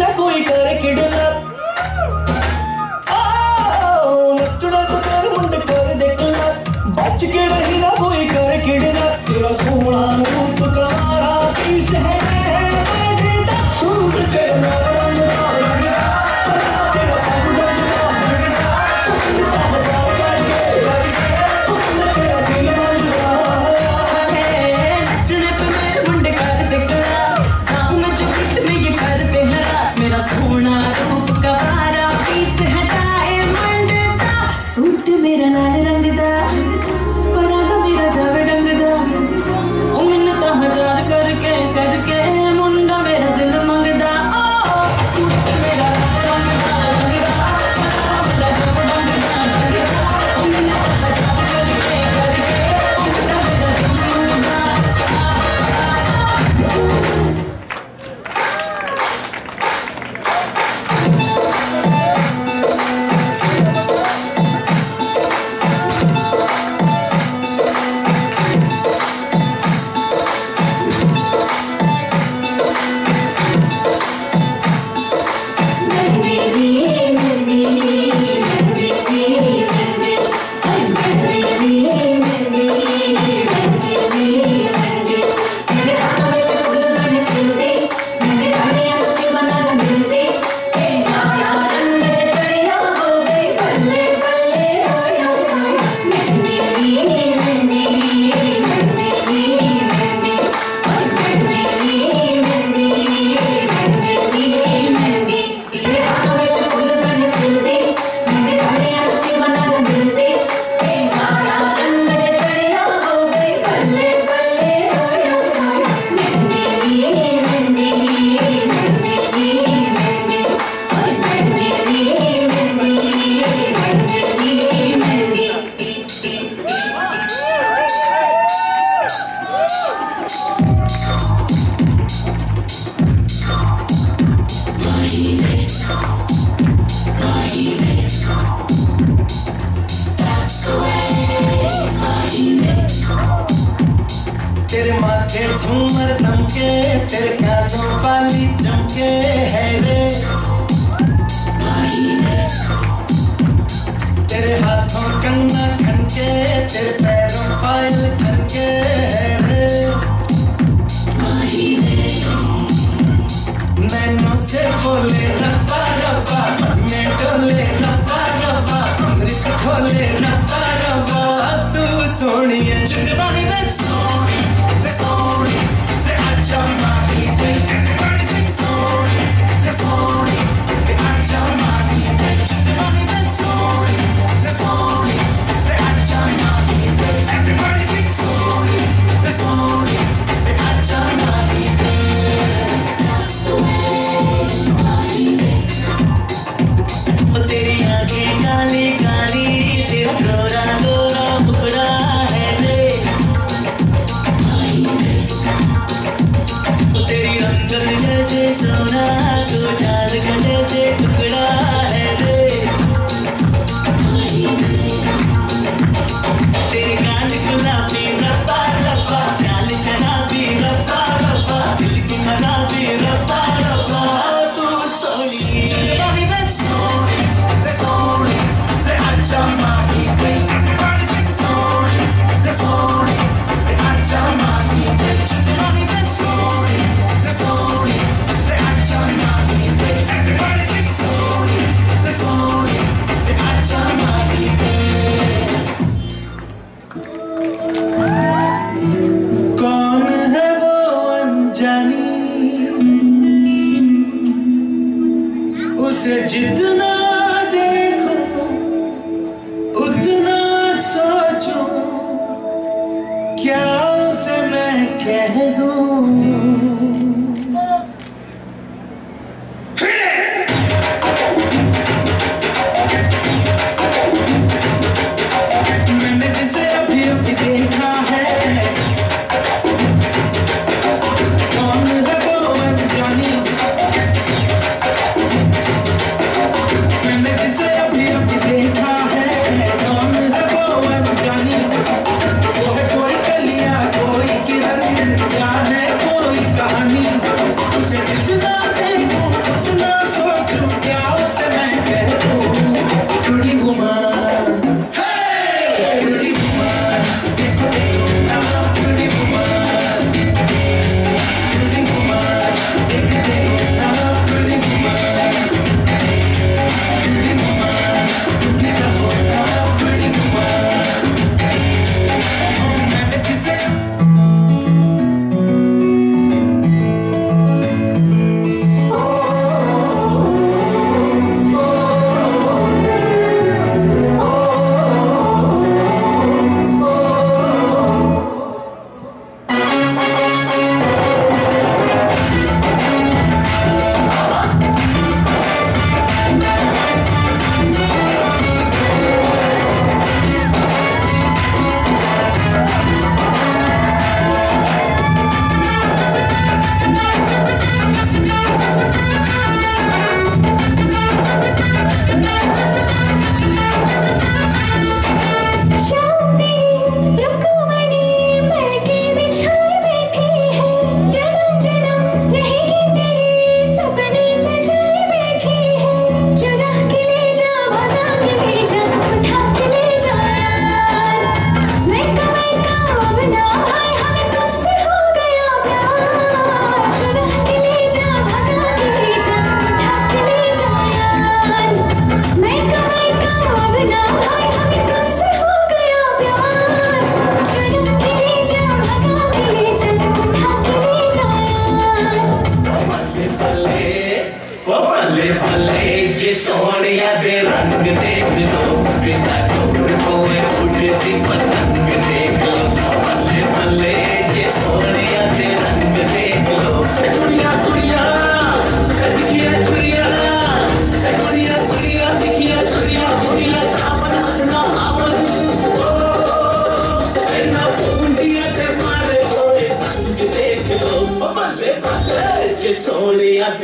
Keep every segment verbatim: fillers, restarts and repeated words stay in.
ना कोई करे किडनैप नचड़ा तो कर मुंड कर देखला बच के रही ना कोई करे किडनैप तेरा सोना रूप कमारा पीस है सूट करना मेरा लाल रंग दा परागा मेरा जावे रंग दा ओ मिन्नता हजार करके करके मुंडा मेरा दिल मंगदा ओ सूट मेरा लाल रंग दा रंग दा परागा मेरा जावे रंग दा ओ मिन्नता हजार करके करके मुंडा मेरा दिल मंगदा तेरे माथे झूमर दमके तेरे कानों वाली चमके है रे तेरे हाथों कंगना खनके तेरे पैरों पायल छनके है रे नैनों से बोले रब्बा रब्बा मैं डोले रब्बा रब्बा अमृत खोले रब्बा रब्बा तू सोनी है sorry, sorry, I jump my feet. Everybody say sorry, sorry, I jump my feet. Everybody say sorry, sorry, I jump my feet. Everybody say sorry, sorry, I jump my feet. That's the way. तेरी आँखें काली काली तेरा गोरा गोरा मुखड़ा है रे तेरी रंगत जैसे सोना तू चांद का जैसे टुकड़ा है रे तेरी गाल गुलाबी रब्बा रब्बा चाल शराबी रब्बा रब्बा दिल की खराबी रब्बा रब्बा तू Soni sorry, sorry, I jump my feet. Everybody say sorry, sorry, I jump my feet. Everybody say sorry, sorry, I jump my feet. Everybody say sorry, sorry, I jump my feet. कौन है वो अनजानी उसे जितना क्या उसे मैं कह दूं मैंने जिसे अभी अभी देखा है कौन है वो अनजानी मैंने जिसे अभी अभी देखा है कौन है वो अनजानी वो है कोई कलिया कोई किरण क्या है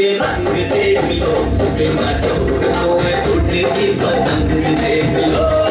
के रंग देख लो, बिना डोर कोई उड़ती पतंग देख लो।